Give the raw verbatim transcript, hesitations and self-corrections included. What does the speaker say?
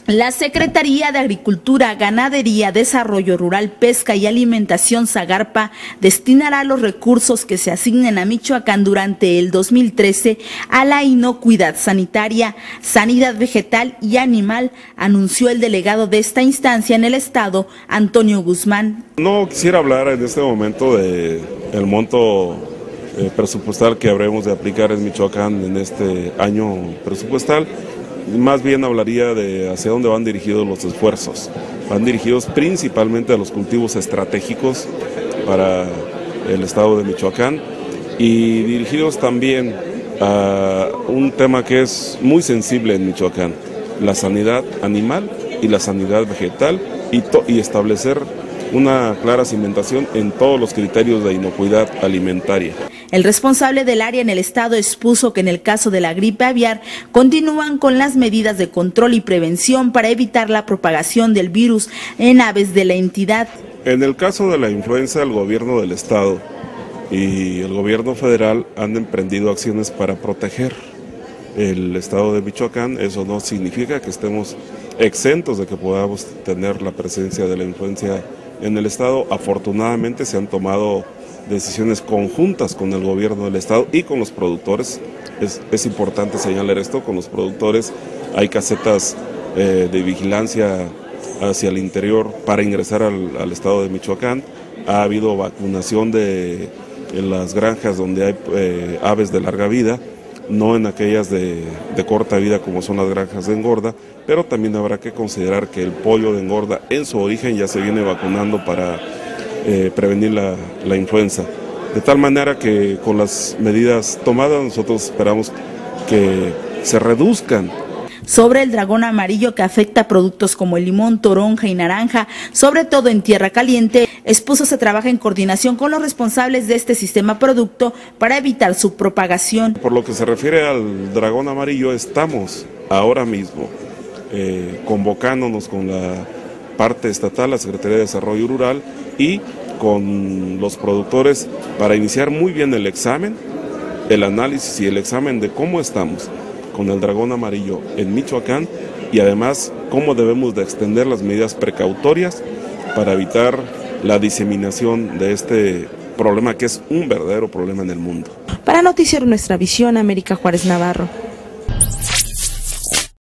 La Secretaría de Agricultura, Ganadería, Desarrollo Rural, Pesca y Alimentación Zagarpa destinará los recursos que se asignen a Michoacán durante el dos mil trece a la inocuidad sanitaria, sanidad vegetal y animal, anunció el delegado de esta instancia en el estado, Antonio Guzmán. No quisiera hablar en este momento de el monto eh, presupuestal que habremos de aplicar en Michoacán en este año presupuestal. Más bien hablaría de hacia dónde van dirigidos los esfuerzos. Van dirigidos principalmente a los cultivos estratégicos para el estado de Michoacán y dirigidos también a un tema que es muy sensible en Michoacán, la sanidad animal y la sanidad vegetal y, y establecer una clara cimentación en todos los criterios de inocuidad alimentaria. El responsable del área en el estado expuso que en el caso de la gripe aviar continúan con las medidas de control y prevención para evitar la propagación del virus en aves de la entidad. En el caso de la influenza, el gobierno del estado y el gobierno federal han emprendido acciones para proteger el estado de Michoacán. Eso no significa que estemos exentos de que podamos tener la presencia de la influenza en el estado. Afortunadamente se han tomado decisiones conjuntas con el gobierno del estado y con los productores. Es, es importante señalar esto, con los productores hay casetas eh, de vigilancia hacia el interior para ingresar al, al estado de Michoacán. Ha habido vacunación de, en las granjas donde hay eh, aves de larga vida, no en aquellas de, de corta vida como son las granjas de engorda, pero también habrá que considerar que el pollo de engorda en su origen ya se viene vacunando para eh, prevenir la, la influenza. De tal manera que con las medidas tomadas nosotros esperamos que se reduzcan. Sobre el dragón amarillo que afecta a productos como el limón, toronja y naranja, sobre todo en tierra caliente, expuso se trabaja en coordinación con los responsables de este sistema producto para evitar su propagación. Por lo que se refiere al dragón amarillo, estamos ahora mismo eh, convocándonos con la parte estatal, la Secretaría de Desarrollo Rural y con los productores para iniciar muy bien el examen, el análisis y el examen de cómo estamos con el dragón amarillo en Michoacán y además cómo debemos de extender las medidas precautorias para evitar la diseminación de este problema que es un verdadero problema en el mundo. Para Noticiero Nuestra Visión, América Juárez Navarro.